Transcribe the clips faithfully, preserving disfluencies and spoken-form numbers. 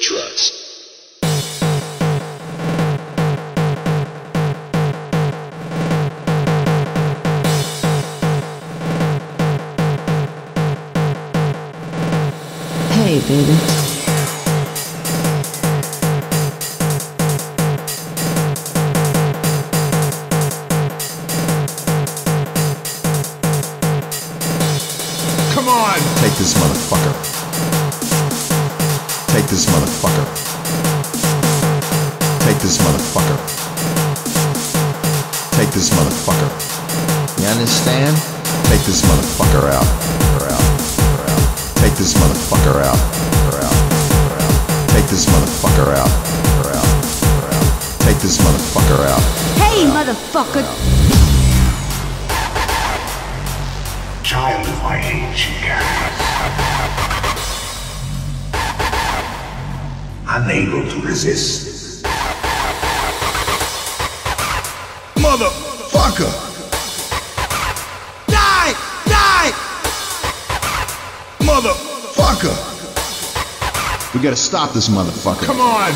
tracks. Hey, baby. Come on! Take this motherfucker. Take this motherfucker. Take this motherfucker. Take this motherfucker. You understand? Take this motherfucker out. Or out. Or out. Take this motherfucker out. Or out. Or out. Take this motherfucker out. Or out. Or out. Take this motherfucker out. Hey, motherfucker! Child of my age she carries, unable to resist. Motherfucker! Die! Die! Motherfucker! We gotta stop this motherfucker. Come on!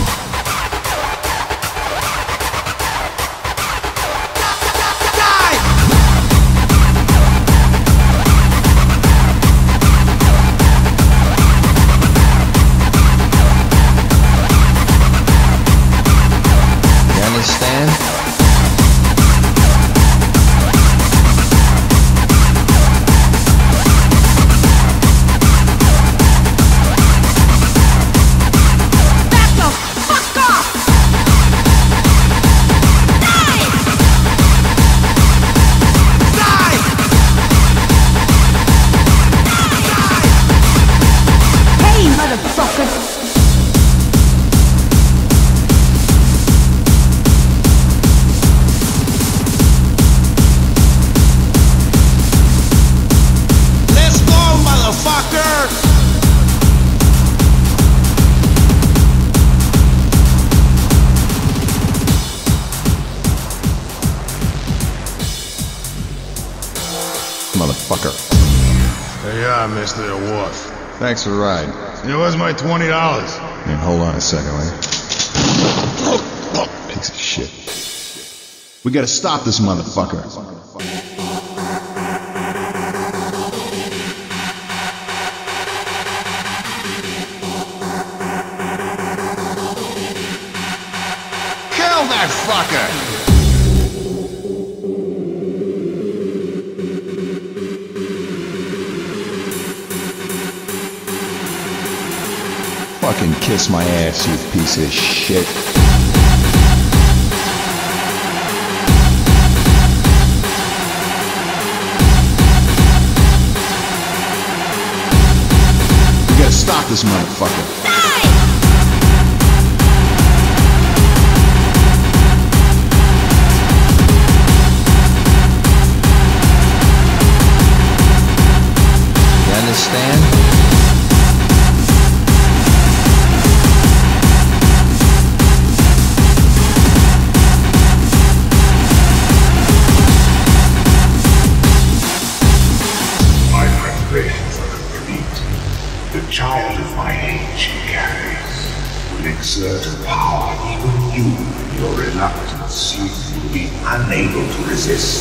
Understand? Back the fuck off! Die! Die! Hey, motherfucker! Motherfucker. There you are, mister. The wharf. Thanks for the ride. Here was my twenty dollars. Man, hold on a second, will you? Piece of shit. We gotta stop this motherfucker. Kill that fucker! Fucking kiss my ass, you piece of shit. We gotta stop this motherfucker. You understand? The child of my age she carries will exert a power even you, your reluctance, you will be unable to resist.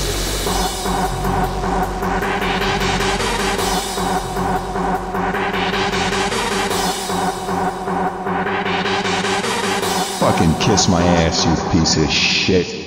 Fucking kiss my ass, you piece of shit.